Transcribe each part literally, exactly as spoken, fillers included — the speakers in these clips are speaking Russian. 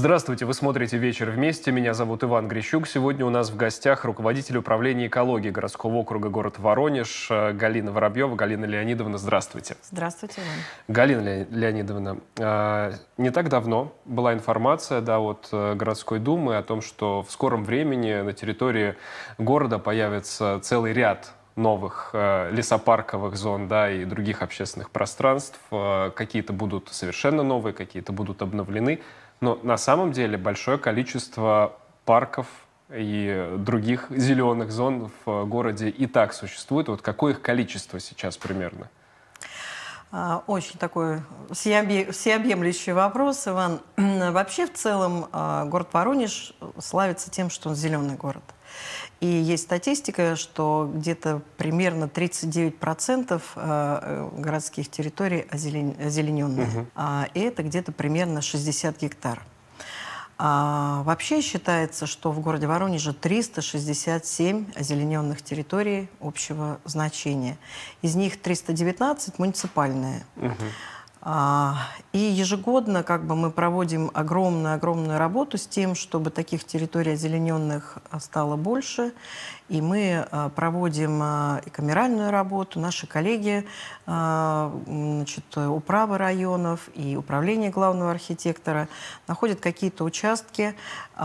Здравствуйте, вы смотрите «Вечер вместе». Меня зовут Иван Грищук. Сегодня у нас в гостях руководитель управления экологии городского округа город Воронеж Галина Воробьева. Галина Леонидовна, здравствуйте. Здравствуйте, Иван. Галина Леонидовна, не так давно была информация да, от городской думы о том, что в скором времени на территории города появится целый ряд новых э, лесопарковых зон, да, и других общественных пространств. Э, какие-то будут совершенно новые, какие-то будут обновлены. Но на самом деле большое количество парков и других зеленых зон в городе и так существует. Вот какое их количество сейчас примерно? Очень такой всеобъемлющий вопрос, Иван. Вообще, в целом, город Воронеж славится тем, что он зеленый город. И есть статистика, что где-то примерно тридцать девять процентов городских территорий озелененные. Угу. И это где-то примерно шестьдесят гектар. А вообще считается, что в городе Воронеже триста шестьдесят семь озелененных территорий общего значения. Из них триста девятнадцать муниципальные. Угу. И ежегодно как бы, мы проводим огромную-огромную работу с тем, чтобы таких территорий озелененных стало больше. И мы проводим и камеральную работу. Наши коллеги, значит, управы районов и управление главного архитектора находят какие-то участки.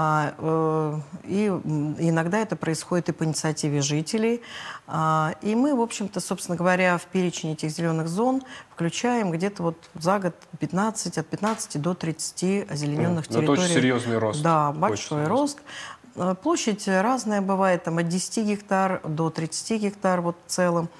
И иногда это происходит и по инициативе жителей. И мы, в общем-то, собственно говоря, в перечень этих зеленых зон включаем где-то вот за год пятнадцать, от пятнадцати до тридцати озелененных mm, территорий. Это очень серьезный рост. Да, большой рост. Площадь разная бывает, там, от десяти гектар до тридцати гектар вот в целом.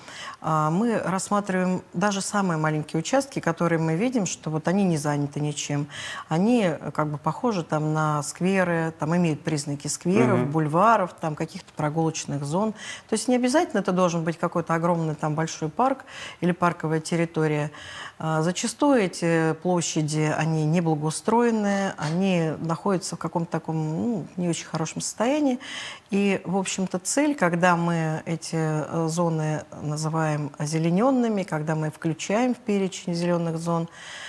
Мы рассматриваем даже самые маленькие участки, которые мы видим, что вот они не заняты ничем. Они как бы похожи там, на скверы, там, имеют признаки скверов, угу. бульваров, там, каких-то прогулочных зон. То есть не обязательно это должен быть какой-то огромный там, большой парк или парковая территория. Зачастую эти площади, они не благоустроенные, они находятся в каком-то таком ну, не очень хорошем состоянии. И, в общем-то, цель, когда мы эти зоны называем озелененными, когда мы включаем в перечень зеленых зон,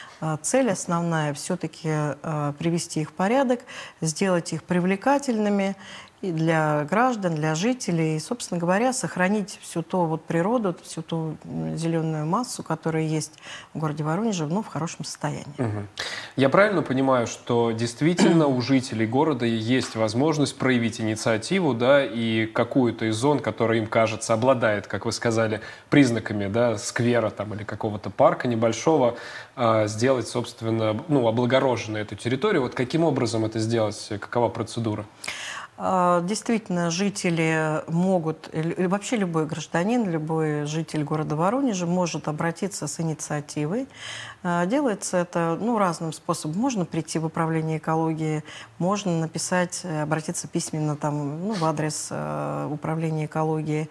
цель основная все-таки привести их в порядок, сделать их привлекательными и для граждан, для жителей, и, собственно говоря, сохранить всю ту вот природу, всю ту зеленую массу, которая есть в городе Воронеже, ну, в хорошем состоянии. Угу. Я правильно понимаю, что действительно у жителей города есть возможность проявить инициативу, да, и какую-то из зон, которая им кажется обладает, как вы сказали, признаками, да, сквера там или какого-то парка небольшого, э, сделать, собственно, ну, облагороженной эту территорию. Вот каким образом это сделать? Какова процедура? Действительно, жители могут, или вообще любой гражданин, любой житель города Воронежа может обратиться с инициативой. Делается это ну, разным способом. Можно прийти в управление экологии, можно написать, обратиться письменно там, ну, в адрес управления экологии.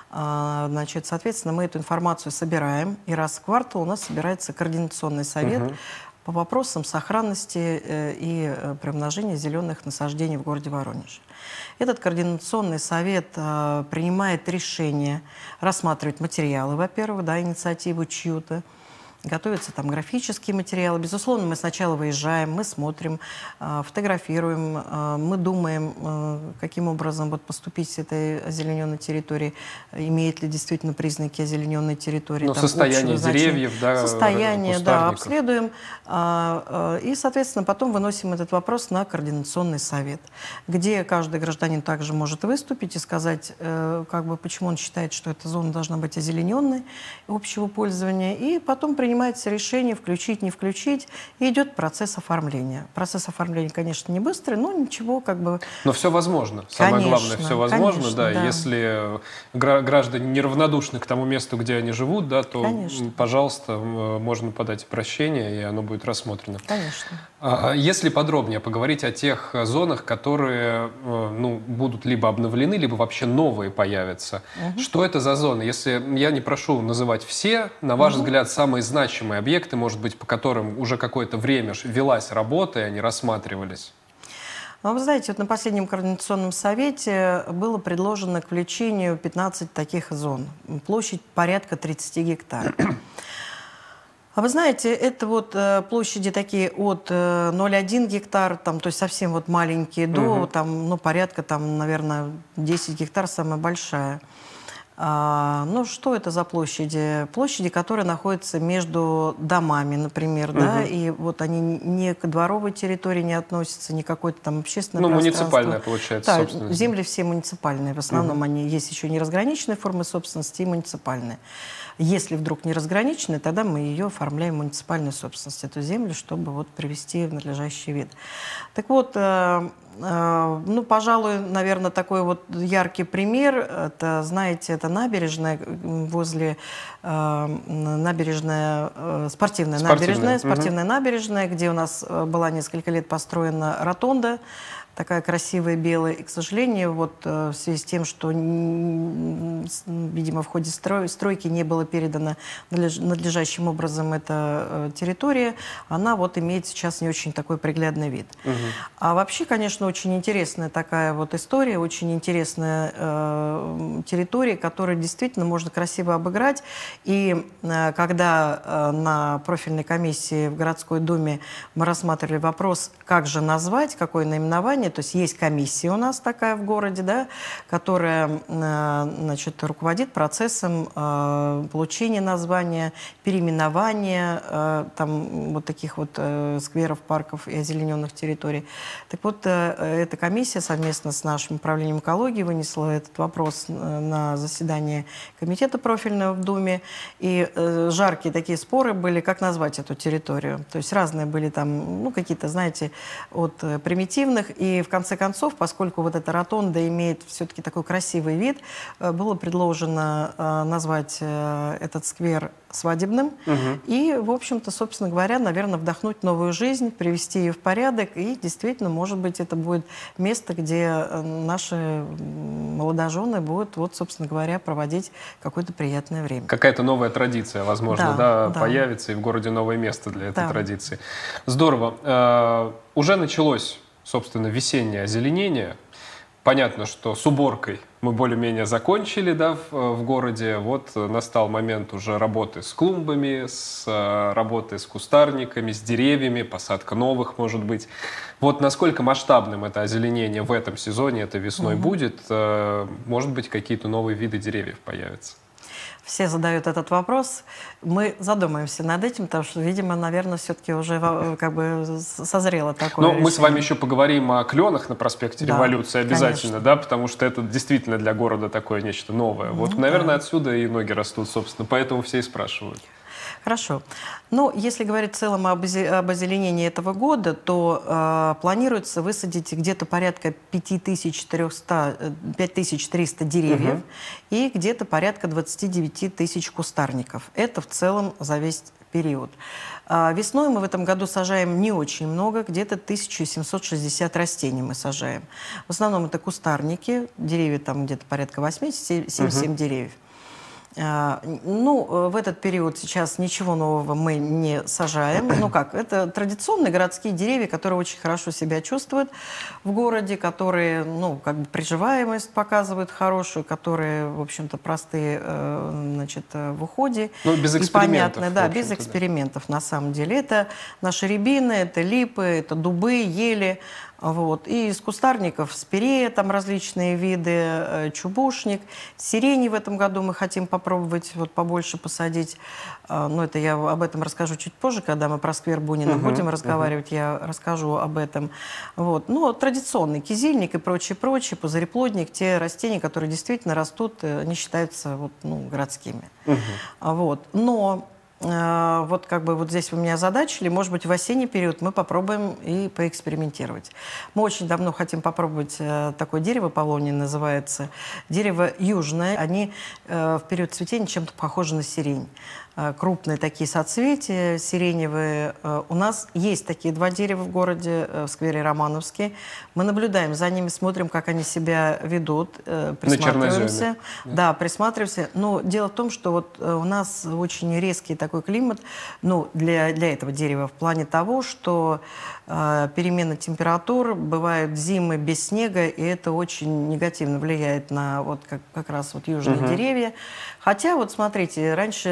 Значит, соответственно, мы эту информацию собираем, и раз в квартал у нас собирается координационный совет угу. по вопросам сохранности и приумножения зеленых насаждений в городе Воронеже. Этот координационный совет э, принимает решение рассматривать материалы, во-первых, да, инициативу чью-то. Готовятся там графические материалы. Безусловно, мы сначала выезжаем, мы смотрим, э, фотографируем, э, мы думаем, э, каким образом вот, поступить с этой озелененной территорией, имеет ли действительно признаки озелененной территории. Ну, там, состояние деревьев, да, состояние, да, обследуем. Э, э, и, соответственно, потом выносим этот вопрос на координационный совет, где каждый гражданин также может выступить и сказать, э, как бы, почему он считает, что эта зона должна быть озелененной, общего пользования, и потом принимать принимается решение, включить, не включить, и идет процесс оформления. Процесс оформления, конечно, не быстрый, но ничего как бы... Но все возможно. Самое конечно, главное, все возможно. Конечно, да. Да. Если граждане неравнодушны к тому месту, где они живут, да, то, конечно. пожалуйста, можно подать обращение, и оно будет рассмотрено. Конечно. А если подробнее поговорить о тех зонах, которые ну, будут либо обновлены, либо вообще новые появятся. Угу. Что это за зоны? Если я не прошу называть все, на ваш угу. взгляд, самые значимые значимые объекты, может быть, по которым уже какое-то время велась работа, и они рассматривались? Ну, вы знаете, вот на последнем координационном совете было предложено к включению пятнадцать таких зон. Площадь порядка тридцати гектаров. А вы знаете, это вот э, площади такие от э, ноль целых одна десятая гектар, там, то есть совсем вот маленькие, до Мгм. там, ну, порядка, там, наверное, десять гектар самая большая. А, ну, что это за площади? Площади, которые находятся между домами, например, да, Мгм. и вот они ни к дворовой территории не относятся, ни к какое-то там общественное Ну, пространство. муниципальная, получается, Да, собственность. Да? земли все муниципальные, в основном Мгм. они есть еще не разграниченные формы собственности и муниципальные. Если вдруг не разграниченные, тогда мы ее оформляем в муниципальную собственность, эту землю, чтобы вот привести в надлежащий вид. Так вот, э, э, ну, пожалуй, наверное, такой вот яркий пример, это, знаете, это набережная м, возле э, набережная, э, спортивная, Спортивная. набережная, Мгм. спортивная набережная, где у нас э, была несколько лет построена ротонда, такая красивая белая. И, к сожалению, вот э, в связи с тем, что, н- с- видимо, в ходе строй- стройки не было передано надлеж- надлежащим образом эта э, территория, она вот имеет сейчас не очень такой приглядный вид. Мгм. А вообще, конечно, очень интересная такая вот история, очень интересная э, территория, которую действительно можно красиво обыграть. И э, когда э, на профильной комиссии в городской думе мы рассматривали вопрос, как же назвать, какое наименование, то есть есть комиссия у нас такая в городе, да, которая э, значит, руководит процессом э, получения названия, переименования э, там, вот таких вот э, скверов, парков и озелененных территорий. Так вот, э, эта комиссия совместно с нашим управлением экологии вынесла этот вопрос э, на заседание комитета профильного в Думе. И э, жаркие такие споры были, как назвать эту территорию. То есть разные были там, ну, какие-то, знаете, от э, примитивных. И в конце концов, поскольку вот эта ротонда имеет все-таки такой красивый вид, э, было предложено э, назвать э, этот сквер свадебным. Мгм. И, в общем-то, собственно говоря, наверное, вдохнуть новую жизнь, привести ее в порядок. И действительно, может быть, это будет место, где э, наши м, молодожены будут, вот, собственно говоря, проводить какое-то приятное время. Какая-то новая традиция, возможно, Да, да, да. появится, и в городе новое место для этой Да. традиции. Здорово. Э, Уже началось, собственно, весеннее озеленение. Понятно, что с уборкой мы более-менее закончили, да, в, в городе. Вот э, настал момент уже работы с клумбами, с э, работы с кустарниками, с деревьями, посадка новых, может быть. Вот насколько масштабным это озеленение в этом сезоне, это весной Мгм. будет? Э, Может быть, какие-то новые виды деревьев появятся? Все задают этот вопрос. Мы задумаемся над этим, потому что, видимо, наверное, все-таки уже во- как бы с- созрело такое Но мы с вами решение. еще поговорим о кленах на проспекте Да, Революции обязательно, конечно. да, потому что это действительно для города такое нечто новое. Вот, Ну наверное, да. отсюда и ноги растут, собственно, поэтому все и спрашивают. Хорошо. Ну, если говорить в целом об, озе- об озеленении этого года, то э, планируется высадить где-то порядка пять тысяч триста, э, пять тысяч триста деревьев Мгм. и где-то порядка двадцать девять тысяч кустарников. Это в целом за весь период. А весной мы в этом году сажаем не очень много, где-то тысячу семьсот шестьдесят растений мы сажаем. В основном это кустарники, деревья там где-то порядка восемьдесят, семь-семь деревьев. А, Ну, э, в этот период сейчас ничего нового мы не сажаем. Ну как, это традиционные городские деревья, которые очень хорошо себя чувствуют в городе, которые, ну, как бы приживаемость показывают хорошую, которые, в общем-то, простые, э, значит, э, в уходе. Ну, без И экспериментов, понятно, да, в без общем-то, да. экспериментов на самом деле. Это наши рябины, это липы, это дубы, ели. Вот. И из кустарников спирея, там различные виды, э, чубушник. Сирени в этом году мы хотим попробовать вот побольше посадить. А, Но это я об этом расскажу чуть позже, когда мы про сквер Бунина Мгм, будем мгм. разговаривать, я расскажу об этом. Вот. Ну, традиционный кизильник и прочее, прочее, пузыреплодник, те растения, которые действительно растут, э, они считаются вот, ну, городскими. Мгм. А Вот. Но э, вот как бы вот здесь вы меня озадачили, может быть, в осенний период мы попробуем и поэкспериментировать. Мы очень давно хотим попробовать э, такое дерево, павловния называется, дерево южное. Они э, в период цветения чем-то похожи на сирень. Э, крупные такие соцветия, сиреневые. Э, у нас есть такие два дерева в городе, э, в сквере Романовский. Мы наблюдаем за ними, смотрим, как они себя ведут, э, присматриваемся. Да, присматриваемся. Но дело в том, что вот э, у нас очень резкий такой климат, ну, для, для этого дерева, в плане того, что э, перемена температур, бывают зимы без снега, и это очень негативно влияет на вот как, как раз вот южные Мгм. деревья. Хотя, вот смотрите, раньше считалось,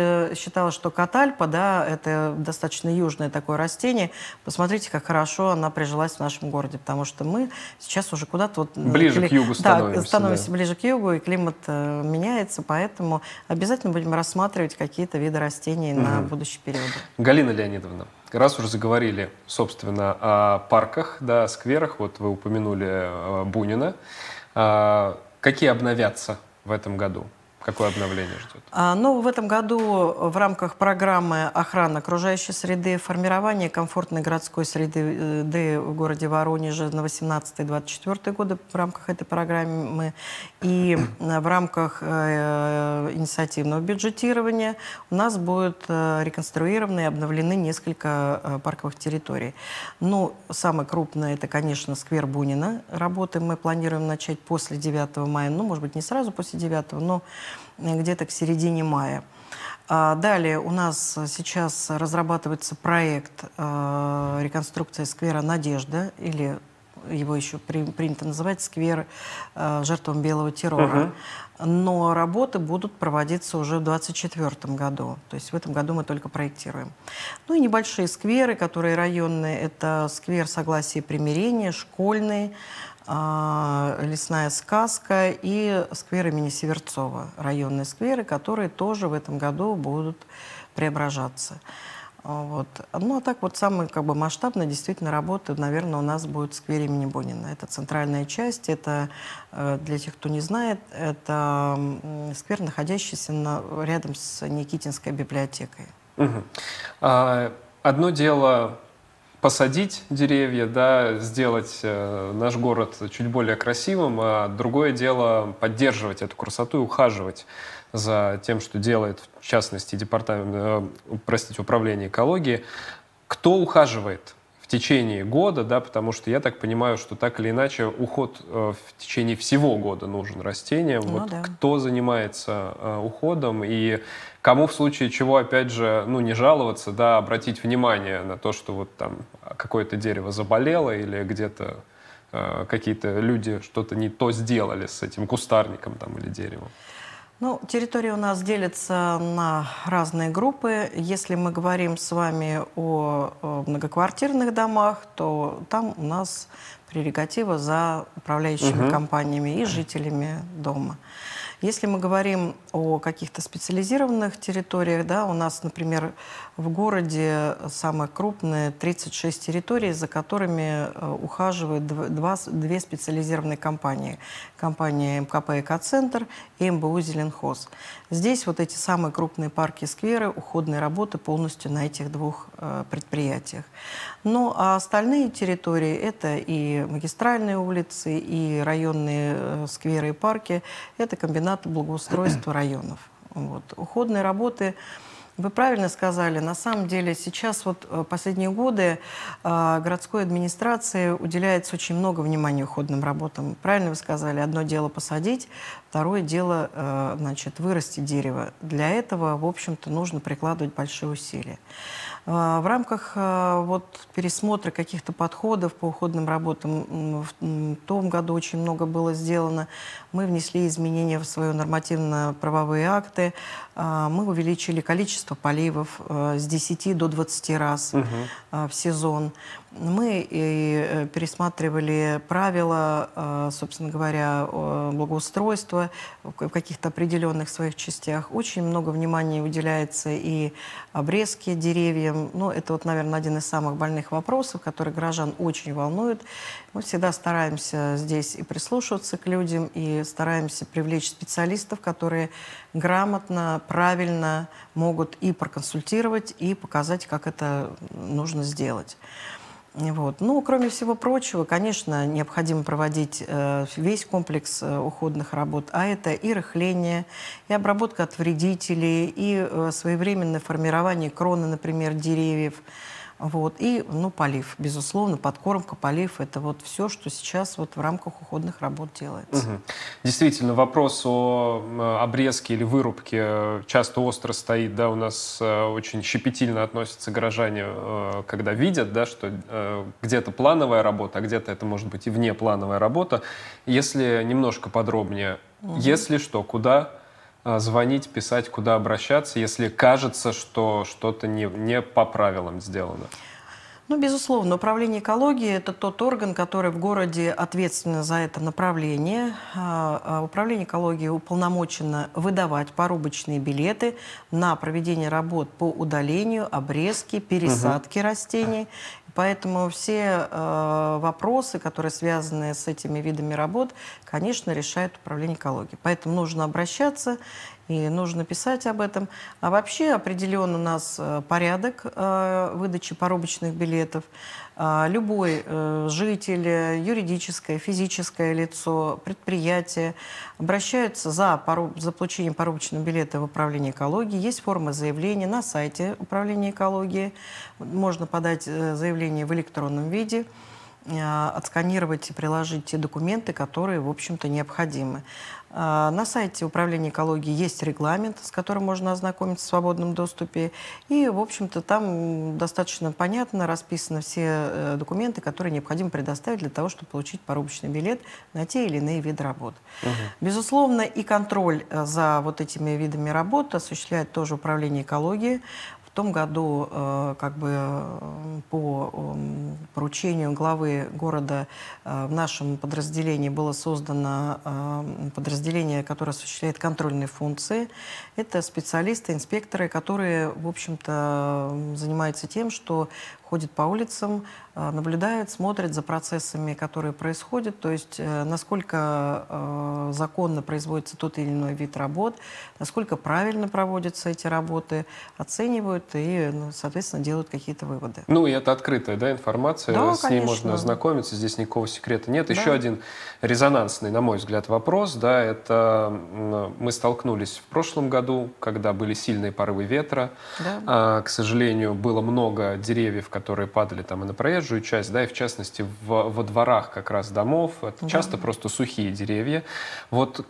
читала, что катальпа, да, это достаточно южное такое растение. Посмотрите, как хорошо она прижилась в нашем городе, потому что мы сейчас уже куда-то вот... Ближе кли... к югу становимся. Да, становимся да. ближе к югу, и климат э, меняется, поэтому обязательно будем рассматривать какие-то виды растений угу. на будущий период. Галина Леонидовна, раз уже заговорили, собственно, о парках, да, о скверах, вот вы упомянули э, Бунина, э, какие обновятся в этом году? Какое обновление ждет? А, ну, в этом году в рамках программы «Охрана окружающей среды», формирование комфортной городской среды э, в городе Воронеже на восемнадцатый — двадцать четвёртый годы в рамках этой программы и в рамках э, инициативного бюджетирования у нас будут э, реконструированы и обновлены несколько э, парковых территорий. Ну, самое крупное — это, конечно, сквер Бунина. Работы мы планируем начать после девятого мая, ну, может быть, не сразу после девятого, но где-то к середине мая. Далее у нас сейчас разрабатывается проект реконструкции сквера «Надежда», или его еще принято называть сквер жертвам белого террора. Uh-huh. Но работы будут проводиться уже в двадцать четвёртом году. То есть в этом году мы только проектируем. Ну и небольшие скверы, которые районные. Это сквер Согласия и примирения, школьный, Лесная сказка и сквер имени Северцова, районные скверы, которые тоже в этом году будут преображаться. Вот. Ну а так вот самая как бы масштабная действительно работа, наверное, у нас будет в сквере имени Бунина. Это центральная часть, это, для тех, кто не знает, это сквер, находящийся на, рядом с Никитинской библиотекой. Угу. А, одно дело посадить деревья, да, сделать э, наш город чуть более красивым, а другое дело поддерживать эту красоту и ухаживать за тем, что делает, в частности, департамент, э, простите, управление экологии. Кто ухаживает в течение года, да, потому что я так понимаю, что так или иначе уход э, в течение всего года нужен растениям. Ну, вот да. Кто занимается э, уходом и кому в случае чего, опять же, ну, не жаловаться, да, обратить внимание на то, что вот там какое-то дерево заболело или где-то э, какие-то люди что-то не то сделали с этим кустарником там или деревом. Ну, территория у нас делится на разные группы. Если мы говорим с вами о, о многоквартирных домах, то там у нас прерогатива за управляющими угу. компаниями и жителями дома. Если мы говорим о каких-то специализированных территориях, да, у нас, например, в городе самые крупные тридцать шесть территорий, за которыми ухаживают два, две специализированные компании. Компания эм ка пэ «Экоцентр» и эм бэ у «Зеленхоз». Здесь вот эти самые крупные парки и скверы, уходные работы полностью на этих двух э, предприятиях. Ну, а остальные территории — это и магистральные улицы, и районные э, скверы и парки, это комбинаты благоустройства районов. Вот. Уходные работы, вы правильно сказали, на самом деле сейчас вот последние годы э, городской администрации уделяется очень много внимания уходным работам. Правильно вы сказали, одно дело посадить, второе дело э, значит, вырастить дерево. Для этого, в общем-то, нужно прикладывать большие усилия. В рамках вот, пересмотра каких-то подходов по уходным работам в том году очень много было сделано. Мы внесли изменения в свои нормативно-правовые акты. Мы увеличили количество поливов с десяти до двадцати раз угу. в сезон. Мы и пересматривали правила, собственно говоря, благоустройства в каких-то определенных своих частях. Очень много внимания уделяется и обрезке деревьев. Ну, это, вот, наверное, один из самых больных вопросов, который горожан очень волнует. Мы всегда стараемся здесь и прислушиваться к людям, и стараемся привлечь специалистов, которые грамотно, правильно могут и проконсультировать, и показать, как это нужно сделать. Вот. Ну, кроме всего прочего, конечно, необходимо проводить э, весь комплекс э, уходных работ, а это и рыхление, и обработка от вредителей, и э, своевременное формирование кроны, например, деревьев, вот, и, ну, полив, безусловно, подкормка, полив – это вот все, что сейчас вот в рамках уходных работ делается. Угу. Действительно, вопрос о обрезке или вырубке часто остро стоит, да, у нас очень щепетильно относятся горожане, когда видят, да, что где-то плановая работа, а где-то это может быть и внеплановая работа. Если немножко подробнее, угу. если что, куда а, звонить, писать, куда обращаться, если кажется, что что-то не, не по правилам сделано? Ну, безусловно, управление экологией – это тот орган, который в городе ответственен за это направление. А, а Управление экологией уполномочено выдавать порубочные билеты на проведение работ по удалению, обрезке, пересадке растений. Поэтому все э, вопросы, которые связаны с этими видами работ, конечно, решает управление экологией. Поэтому нужно обращаться и нужно писать об этом. А вообще определен у нас э, порядок э, выдачи порубочных билетов. А, Любой э, житель, э, юридическое, физическое лицо, предприятие обращаются за, пору- за получением порубочного билета в управление экологии. Есть форма заявления на сайте управления экологии. Можно подать э, заявление в электронном виде, э, отсканировать и приложить те документы, которые, в общем-то, необходимы. А, На сайте управления экологии есть регламент, с которым можно ознакомиться в свободном доступе. И, в общем-то, там достаточно понятно расписаны все э, документы, которые необходимо предоставить для того, чтобы получить порубочный билет на те или иные виды работ. Безусловно, и контроль э, за вот этими видами работ осуществляет тоже управление экологии. В том году, э, как бы э, по э, поручению главы города э, в нашем подразделении было создано э, подразделение, которое осуществляет контрольные функции. Это специалисты, инспекторы, которые, в общем-то, занимаются тем, что ходят по улицам, э, наблюдают, смотрят за процессами, которые происходят, то есть э, насколько э, законно производится тот или иной вид работ, насколько правильно проводятся эти работы, оценивают и, ну, соответственно, делают какие-то выводы. Ну, и это открытая, да, информация, Да, с ней конечно. можно ознакомиться, здесь никакого секрета нет. Да. Еще один резонансный, на мой взгляд, вопрос, да, это м, мы столкнулись в прошлом году, когда были сильные порывы ветра. Да. А, к сожалению, было много деревьев, которые падали там и на проезжую часть, да, и в частности в, во дворах как раз домов. Это Да. часто просто сухие деревья. Вот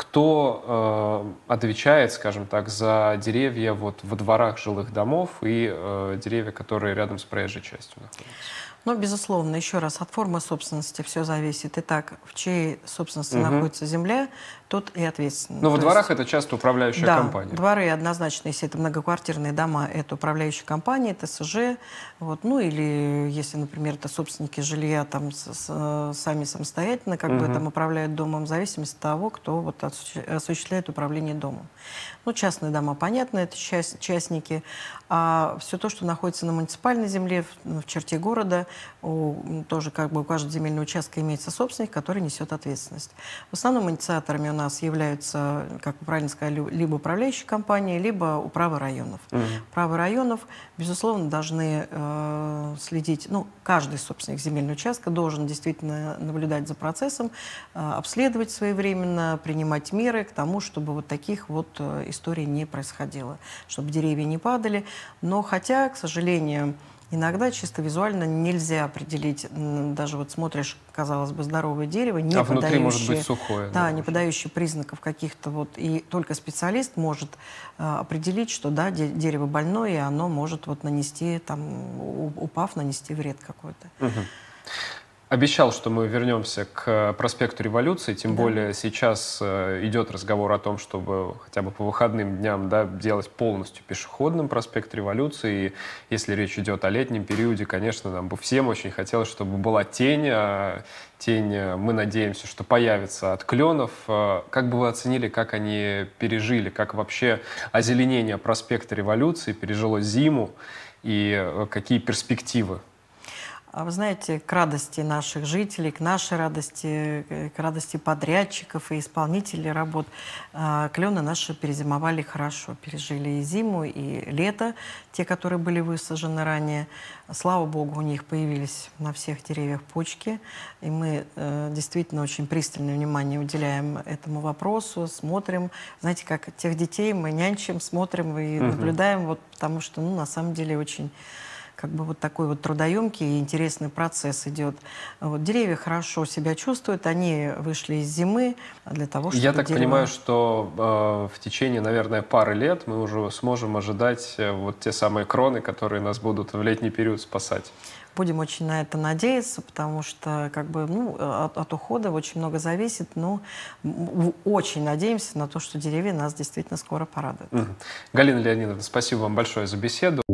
кто э, отвечает, скажем так, за деревья вот во дворах жилых домов и э, деревья, которые рядом с проезжей частью находятся? Ну, безусловно, еще раз, от формы собственности все зависит. Итак, в чьей собственности Мгм. находится земля, тот и ответственный. Ну, во То дворах есть, это часто управляющая да, компания. дворы однозначно, если это многоквартирные дома, это управляющая компания, это ТСЖ. Вот, ну, или если, например, это собственники жилья там с- с- сами самостоятельно как бы Мгм. там управляют домом, в зависимости от того, кто вот осущ- осуществляет управление домом. Ну, частные дома, понятно, это част- частники. А все то, что находится на муниципальной земле, в, в черте города, у- тоже как бы у каждого земельного участка имеется собственник, который несет ответственность. В основном инициаторами у нас являются, как вы правильно сказали, либо управляющие компании, либо управы районов. Мгм. Управы районов, безусловно, должны э, следить, ну, каждый собственник земельного участка должен действительно наблюдать за процессом, э, обследовать своевременно, принимать меры к тому, чтобы вот таких вот э, историй не происходило, чтобы деревья не падали. Но хотя, к сожалению, иногда чисто визуально нельзя определить, м, даже вот смотришь, казалось бы, здоровое дерево, не А внутри может подающее, быть сухое. да, да, не уже. подающее признаков каких-то вот, и только специалист может а, определить, что да, де- дерево больное, и оно может вот нанести, там, у- упав, нанести вред какой-то. Мгм. Обещал, что мы вернемся к проспекту Революции, тем Да. более сейчас э, идет разговор о том, чтобы хотя бы по выходным дням, да, делать полностью пешеходным проспект Революции. И если речь идет о летнем периоде, конечно, нам бы всем очень хотелось, чтобы была тень. А тень, э, мы надеемся, что появится от кленов. Э, Как бы вы оценили, как они пережили, как вообще озеленение проспекта Революции пережило зиму и э, какие перспективы? А вы знаете, к радости наших жителей, к нашей радости, э, к радости подрядчиков и исполнителей работ, а, клены наши перезимовали хорошо, пережили и зиму, и лето, те, которые были высажены ранее. Слава богу, у них появились на всех деревьях почки, и мы э, действительно очень пристальное внимание уделяем этому вопросу, смотрим. Знаете, как тех детей мы нянчим, смотрим и Мгм. наблюдаем, вот, потому что, ну, на самом деле, очень как бы вот такой вот трудоемкий и интересный процесс идет. Вот, деревья хорошо себя чувствуют, они вышли из зимы для того, чтобы Я так дерево... понимаю, что э, в течение, наверное, пары лет мы уже сможем ожидать э, вот те самые кроны, которые нас будут в летний период спасать. будем очень на это надеяться, потому что как бы, ну, от, от ухода очень много зависит, но очень надеемся на то, что деревья нас действительно скоро порадуют. Галина Леонидовна, спасибо вам большое за беседу.